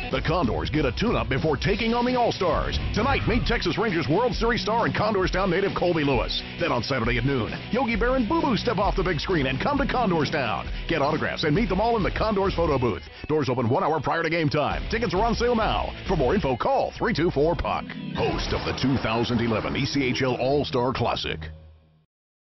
The Condors get a tune-up before taking on the All-Stars. Tonight, meet Texas Rangers World Series star and Condorstown native Colby Lewis. Then on Saturday at noon, Yogi Bear and Boo Boo step off the big screen and come to Condorstown. Get autographs and meet them all in the Condors photo booth. Doors open 1 hour prior to game time. Tickets are on sale now. For more info, call 324-PUCK. Host of the 2011 ECHL All-Star Classic.